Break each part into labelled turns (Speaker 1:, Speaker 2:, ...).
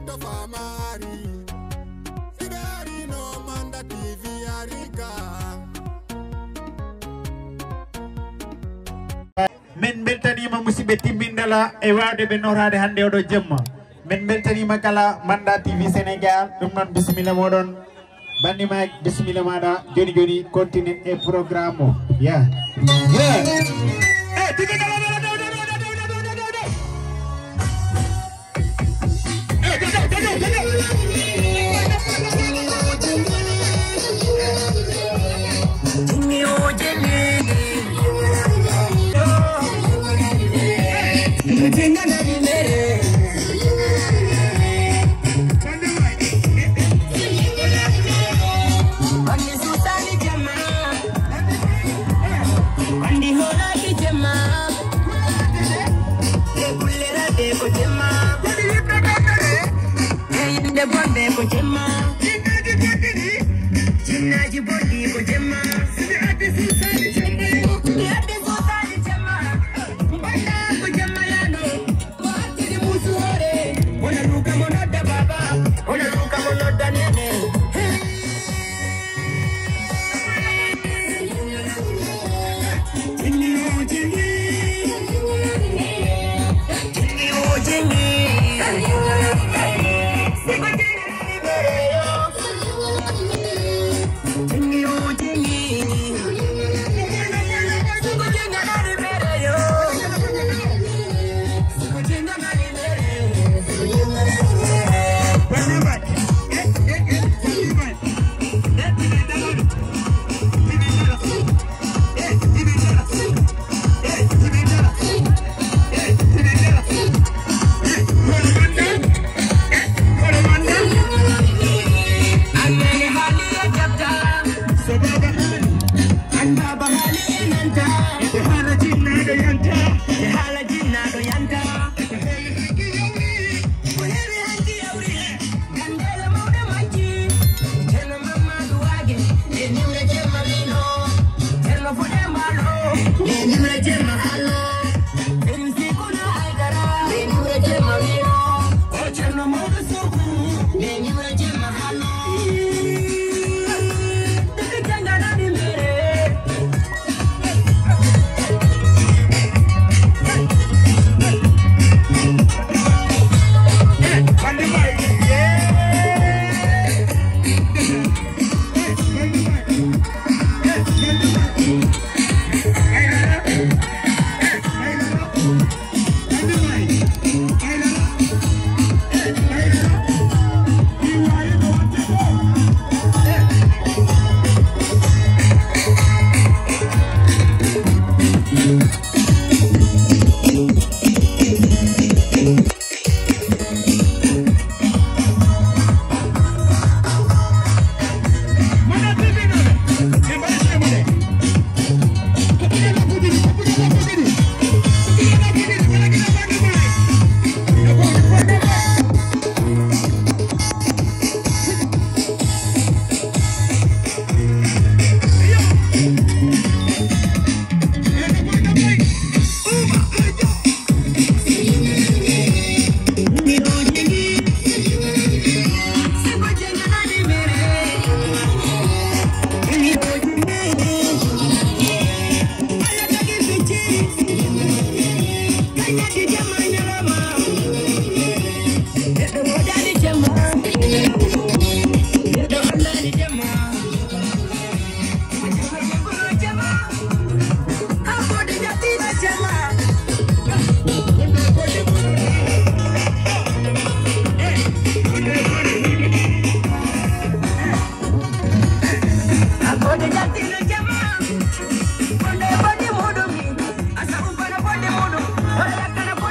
Speaker 1: Men beltanima musidɓe timmindala e wawde ɓe norade hande oɗo jemma. Men beltanima kala Manda TV Sénégal. Ɗum noon bisimilla moɗon bandima bisimilla maɗa joni joni continue e programme o ya
Speaker 2: Asa umpana bonde mudu, ora yakana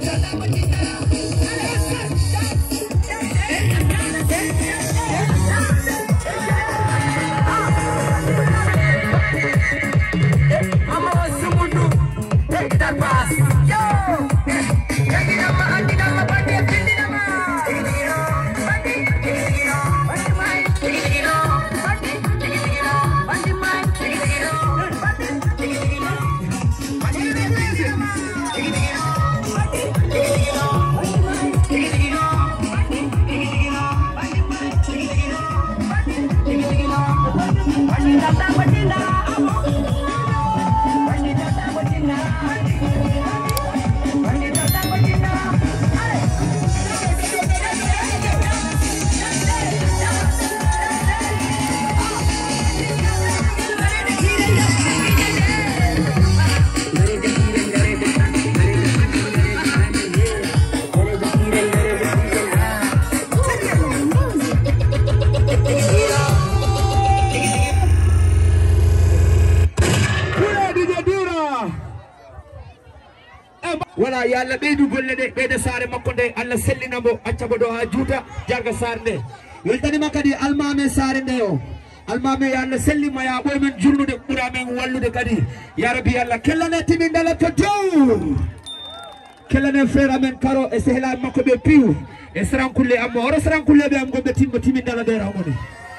Speaker 2: wala ya Allah ɓeydu golle ɗe ɓeyda saare makko nde Allah sellinamo accamo ɗo ha juuta jarga saare nde weltanima kadi almame saare nde o almame ya Allah sellima ya ɓoy men jurnude ɓuura men wallude kadi ya rabbi Allah kellane timindala to dow kellane frère amen karo e sehlaɓe makko ɓe piw e sarankulle ammo oro sarankulleɓe am gomɓe timmo timindala ɓe rawmone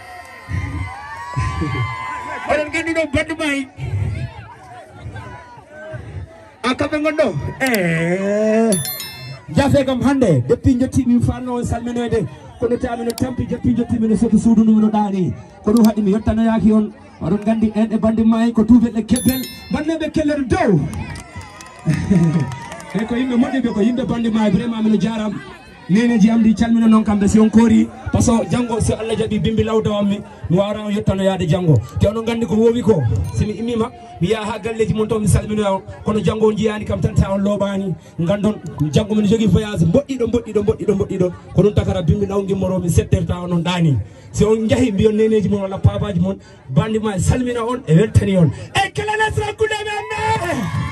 Speaker 2: oɗon gandi ɗo baddumayi akabe ngondo jafe gam hande depuis jotti mi fanno salminede kono tamino tampi jotti jotti mi soto suudu no dani ko dum haddi mi yottano yaki on oɗon gandi en e bandi may ko tuubel e kebbel banneɓe kellere dow e ko yimɓe moƴƴuɓe ko yimɓe bandi may vraiment mino jaram neneji am ɗi calmina noon kamɓe si on koori par ce que janggo so Allah jaaɓi bimbi lawdawammi mi wawrama yettano yaade janggo te onon gandi ko wowi ko somi immima mi yaha ha galleji mon to mi salminoya on kono janggo jiyani kam tan ta on looɓani gandon janggo min jogui voyage mboɗɗiɗo ko ɗum takara bimbi naw gimmoromi 7 heures ta onon ɗani si on jaahi mbiyon neneji mon walla papaji mon bandi ma salmina on e weltani on e kelana srankuɗeɓe anne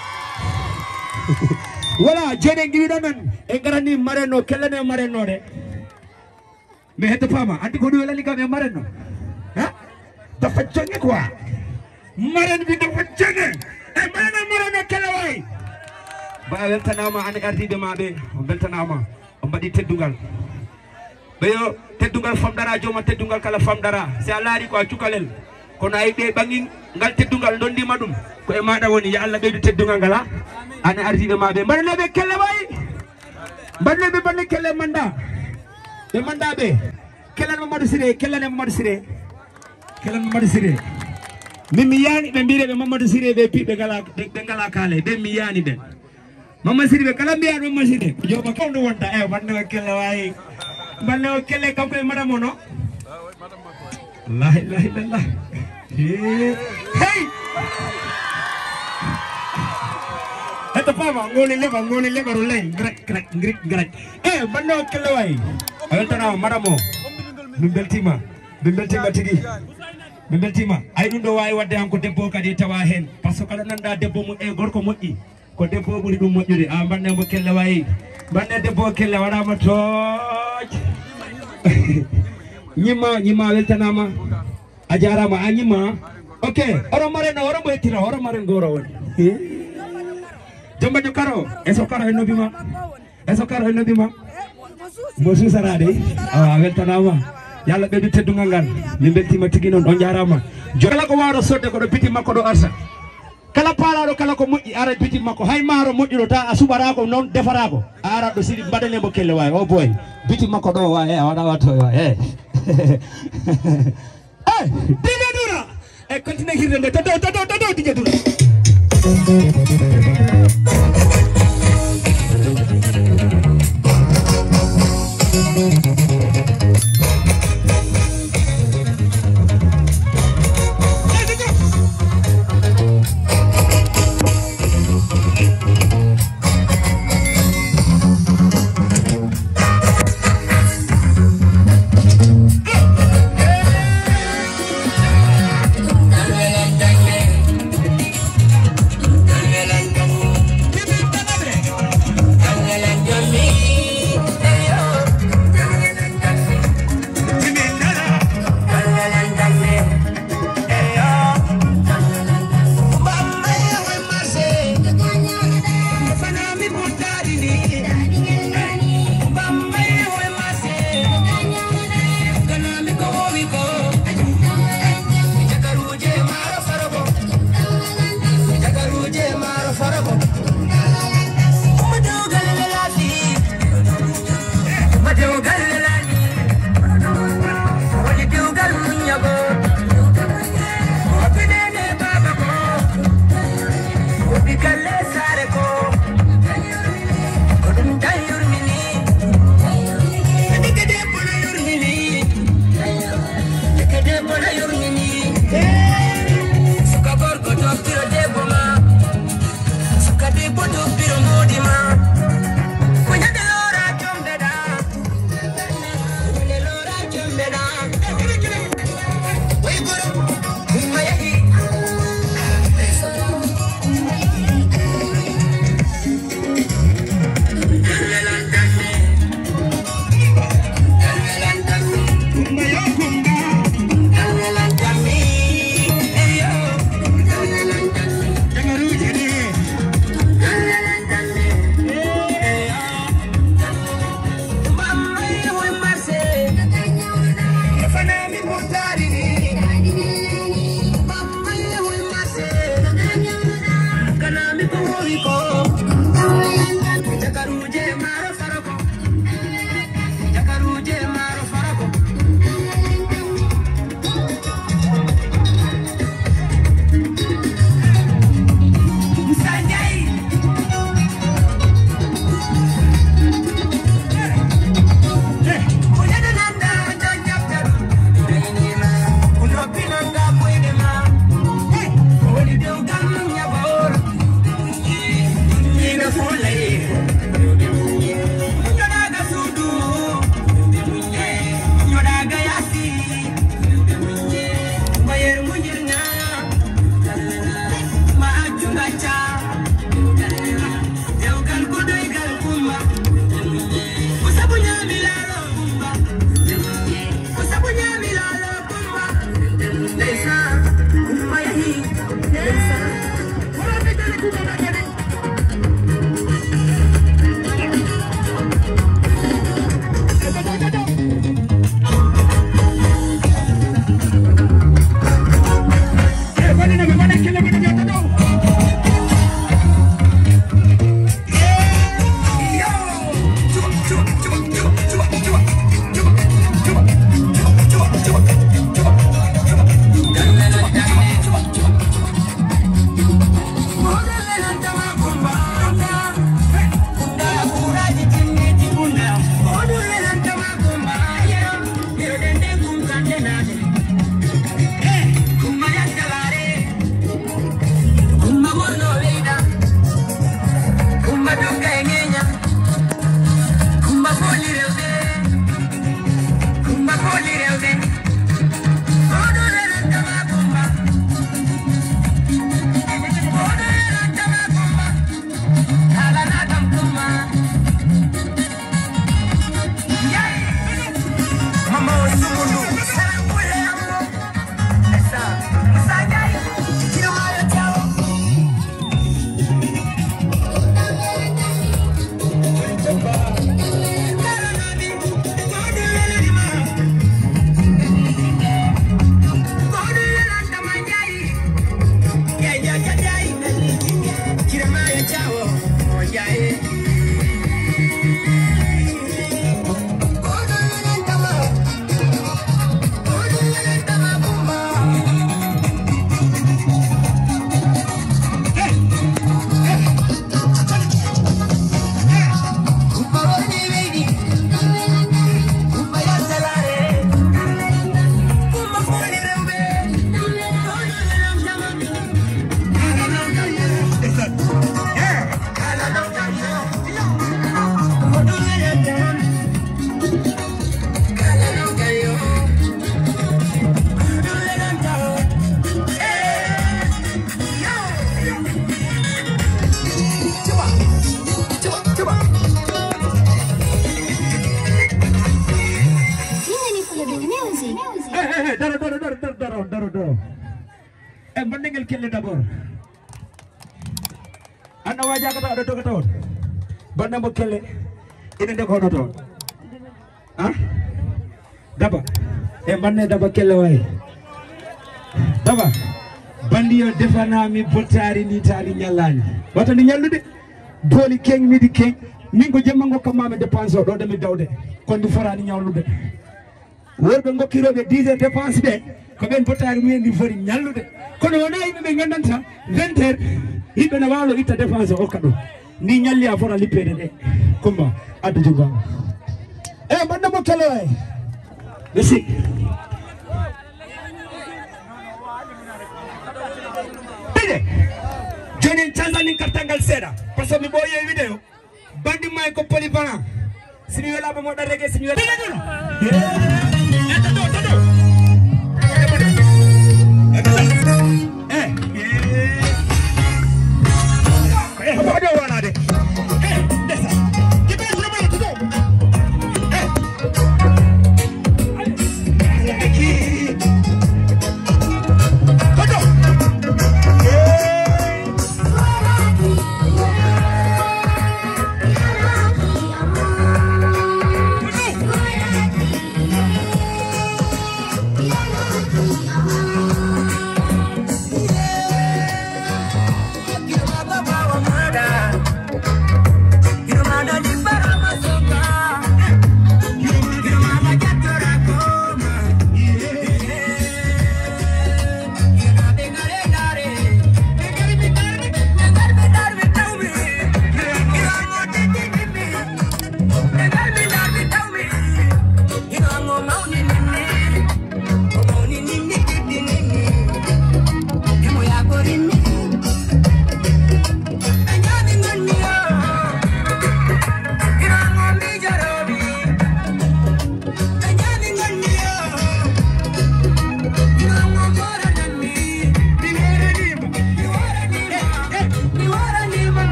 Speaker 2: voilà joni giwiɗo men e garani mareno kellane mareno de mais hedde fama andi ko ɗum welani kam e mareno ha dafa jonge quoi maren bi dafa jonge e mareno kella way ba weltanama an ardiɓe maɓe o beltanama o mbaɗi teddugal ɓeyo teddugal famɗara joma teddugal kala famɗara si a laari ko a cukalel kono ayi ɓe ɓangi ngal teddugal dondima ɗum ko e maɗa woni ya Allah ɓeydu teddugal ngala ane ardiɓe maɓe mbaɗaneɓe kelle way mbaɗaneɓe banne kelle manda ɓe mandaɓe kellan Mamadou Siré kellane Mamadou Siré kellan Mamadou Siré min mi yani ɓe mbireɓe Mamadou Siré ɓe piɓe ɓe ngala kaale ɓe mi yani ɓe Mamadou Siré ɓe kala mbiyan Mamadou Siré joɓa kawɗo wonta e bannewo kelle wayi bannewo kelle kanko e madame o no la ilaha illallah hey hetta fama ngoni leɓaro ley grek e bannewo kelle wayi a weltanama madame o min beltima tigi min beltima ay ɗum ɗo wawi wadde hanko debbo kadi tawa hen par ce que kala nanda debbo mo e gorko moƴƴi ko debbo ɓuuri ɗum moƴƴude a bannemo kelle wayi banne debbo kelle waɗama tooj ñimma weltanama a jarama a ñimma ok oro mareno oro mo yettira oro maren goro woni jombajo karo eso karo e nobima mo susarade a weltanama yalla ɓeydu teddugal ngal min beltima tigui noon on jarama kala ko wawɗo sodde koɗo biti makko ɗo arsa kala paalaɗo kala ko moƴƴi ara biti makko hay maaro moƴƴiɗo ta a suɓarako noon defarako a arat ɗo siɗi mbaɗanemo kelle wawi o boy biti makko ɗo wa a waɗa watto wa Dj Dura e continue hirde nde to dow Dj Dura Mendingal kille d'abord. Anda wajah kata ada kata. Banda mo kille. Ini de kono to. Ah? Daba. Banne daba kille way. Daba. Bandi yo defana mi botari ni tali nyallani. Wata ni nyallude. Doli keng mi di keng. Min ko jemma ngokka mame dépense do demi dawde. Kon du forani nyawlude. Worbe ngokkirobe 10 dépense de. Ko ben botari mu endi fori nyallude. Kono wona yimɓe ɓe gandanta 20 heures yimɓe ne wawlo itta défense hokka ɗum ni ñalli a fota lippede ɗe kumba addu jogama banda mo kelo e merci ɓiɗe joni en canzanin kartangal seeɗa par ce que mi ɓooyi e vidéo bandi may ko polyvalent simi welama moɗa rege simi wel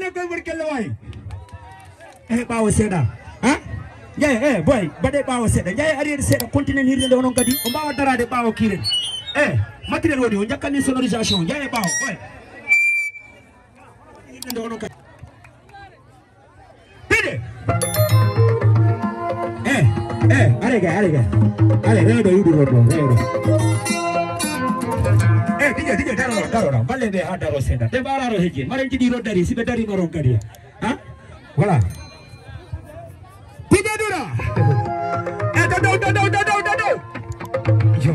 Speaker 2: na ko berkel way bawo seda ha jay boy bade bawo seda jay arrière seda continue hirde onon kadi o bawa darade bawo kiren matériel woni o jakani sonorisation jay bawo boy hirde onon kadi pide arega ale redo yudu rodo redo DJ daro balle be ha daro seda te bararo heje maren ci di rodari sibe dari maron kadi ha voilà DJ dura do yo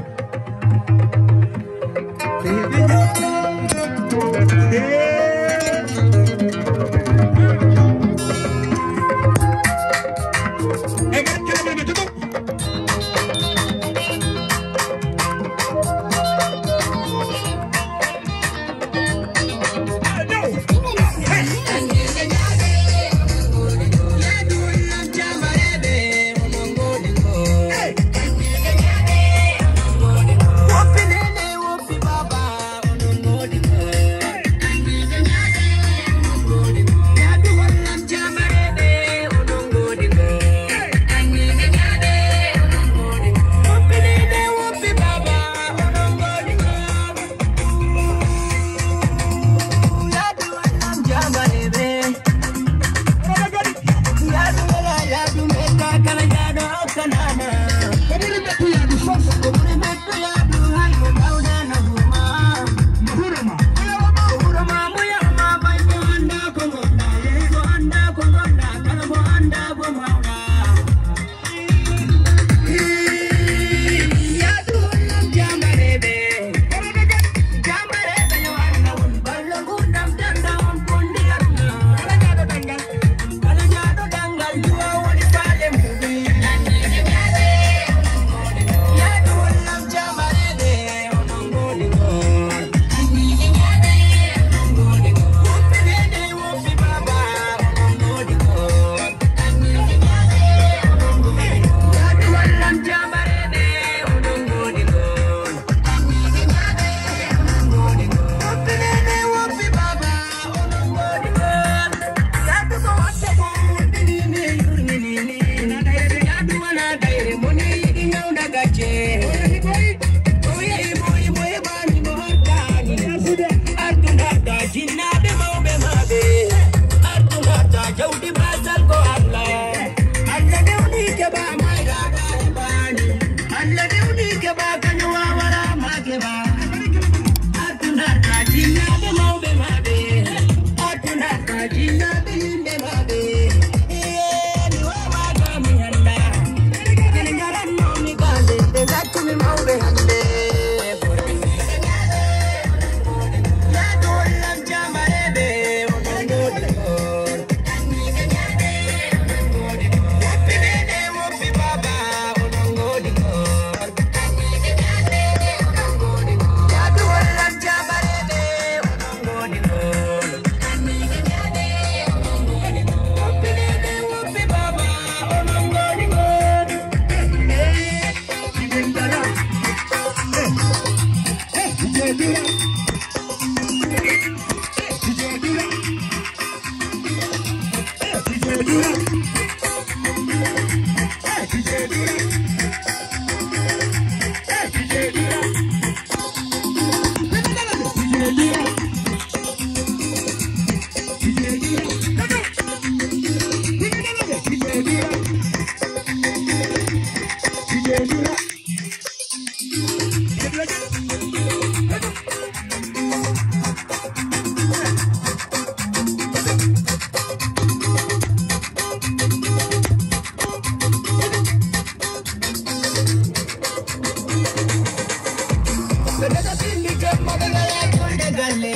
Speaker 3: Galle